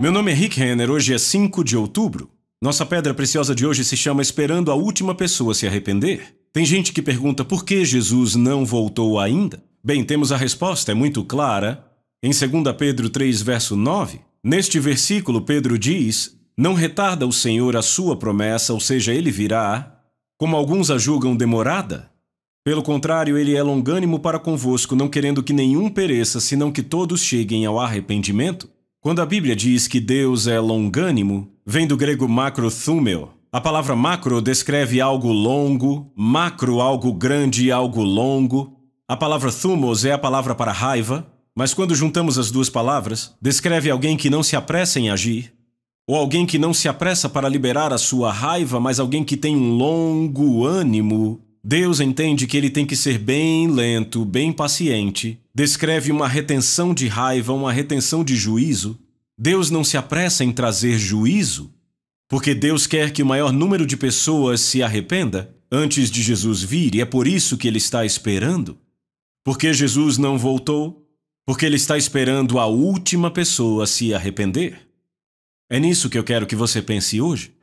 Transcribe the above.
Meu nome é Rick Renner, hoje é 5 de outubro. Nossa pedra preciosa de hoje se chama Esperando a Última Pessoa se Arrepender. Tem gente que pergunta por que Jesus não voltou ainda? Bem, temos a resposta, é muito clara. Em 2 Pedro 3, verso 9, neste versículo Pedro diz: não retarda o Senhor a sua promessa, ou seja, ele virá, como alguns a julgam demorada. Pelo contrário, ele é longânimo para convosco, não querendo que nenhum pereça, senão que todos cheguem ao arrependimento. Quando a Bíblia diz que Deus é longânimo, vem do grego macrothumeo. A palavra macro descreve algo longo, macro algo grande e algo longo. A palavra thumos é a palavra para raiva, mas quando juntamos as duas palavras, descreve alguém que não se apressa em agir, ou alguém que não se apressa para liberar a sua raiva, mas alguém que tem um longo ânimo. Deus entende que ele tem que ser bem lento, bem paciente. Descreve uma retenção de raiva, uma retenção de juízo. Deus não se apressa em trazer juízo, porque Deus quer que o maior número de pessoas se arrependa antes de Jesus vir, e é por isso que ele está esperando. Porque Jesus não voltou? Porque ele está esperando a última pessoa se arrepender. É nisso que eu quero que você pense hoje.